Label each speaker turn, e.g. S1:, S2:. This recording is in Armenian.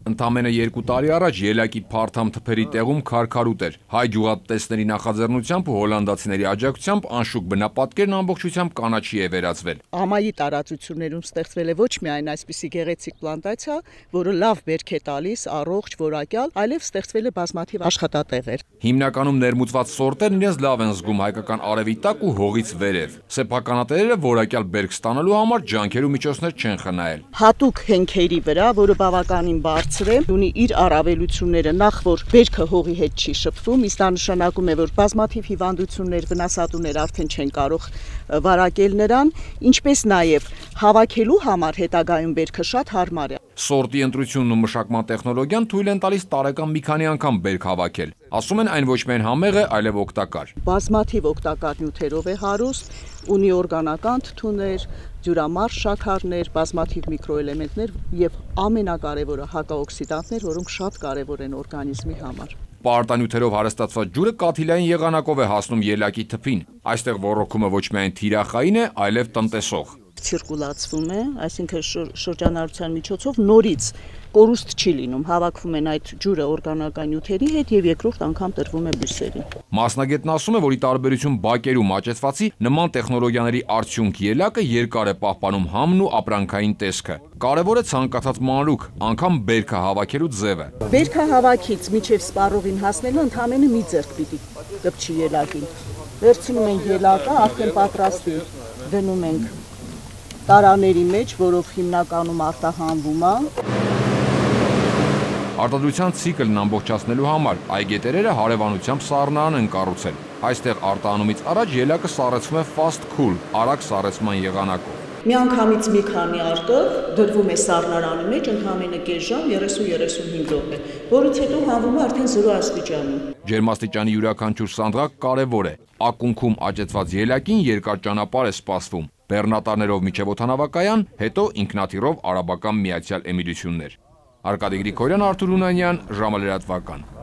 S1: Ընդամենը 2 տարի առաջ ելակի փարթամ թփերի տեղում քարքարուտ էր։ Հայ գյուղատնտեսների նախաձեռնությամբ ու հոլանդացիների աջակցությամբ անշուք բնապատկերն ամբողջությամբ կանաչի է վերածվել։
S2: Ամայի տարածություններում ստեղծվել է ոչ միայն այսպիսի գեղեցիկ պլանտացիա, որը լավ բերք է տալիս, առողջ, որակյալ, այլև ստեղծվել է բազմաթիվ աշխատատեղեր։
S1: Հիմնականում ներմուծված սորտերն իրենց լավ են զգում հայկական արևի տակ ու հողից վերև։ Սեփականատերերը որակյալ բերք ստանալու համար ջանքեր ու միջոցներ չեն խնայել։
S2: Հատուկ հենքերի վրա, որը բավականին բարձր է, ունի իր առավելությունները, նախ որ բերքը հողի հետ չի շփվում, իսկ դա նշանակում է, որ բազմաթիվ հիվանդություններ, վնասատուներ արդեն չեն կարող վարակել նրան, ինչպես նաև հավաքելու համար հետագայում բերքը շատ հարմար է։
S1: Սորտի ընտրությունն ու մշակման տեխնոլոգիան թույլ են տալիս տարեկան մի քանի անգամ բերք հավաքել։ Ասում են այն ոչ միայն համեղ է, այլև օգտակար։
S2: Բազմաթիվ օգտակար նյութերով է հարուստ, ունի օրգանական թթուներ, ջուրամարս շաքարներ, բազմաթիվ միկրոէլեմենտներ եւ ամենակարևորը հակաօքսիդանտներ, որոնք շատ կարևոր են օրգանիզմի համար։
S1: Պարտանյութերով հարստացված ջուրը կաթիլային եղանակով է հասնում ելակի թփին։ Այստեղ ոռոգումը ոչ միայն թիրախային է, այլև տնտեսող։
S2: Ցիրկուլացվում է, այսինքն շրջանառության միջոցով նորից կորուստ չի լինում, հավաքվում են այդ ջուրը օրգանական նյութերի հետ եւ երկրորդ անգամ տրվում է բույսերին։
S1: Մասնագետն ասում է, որ ի տարբերություն բակերու մաճեցվածի, նման տեխնոլոգիաների արդյունք ելակը երկար է պահպանում համն ու ապրանքային տեսքը։ Կարևոր է ցանկացած մանրուք, անգամ բերքը հավաքելու ձևը։
S2: Բերքը հավաքից միջև սպառողին հասնելը ընդամենը մի ձեռք պիտի կպչի ելակին։ Վերցնում ենք ելակը, արդեն պատրաստ է, դնում ենք տարաների մեջ, որով հիմնականում արտահանվում է։
S1: Արտադրության ցիկլն ամբողջացնելու համար այգետերերը հարևանությամբ սառնարան են կառուցել։ Այստեղ արտահանումից առաջ ելակը սառեցվում է fast cool, արագ սառեցման եղանակով։
S2: Միանգամից մի քանի արկղ դրվում է սառնարանի մեջ ընդամենը կես ժամ 30-35 րոպե, որից հետո հանվում է արդեն 0 աստիճանում։
S1: Ջերմաստիճանի յուրաքանչյուր սանդղակ կարևոր է։ Ակունքում աճեցված ելակին երկար ճանապարհ է սպասվում։ Բեռնատարներով միջև օդանավակայան, հետո ինքնաթիռով Արաբական Միացյալ Էմիրություններ։ Արկադի Գրիգորյան, Արթուր Հունանյան, ժամը լրատվական։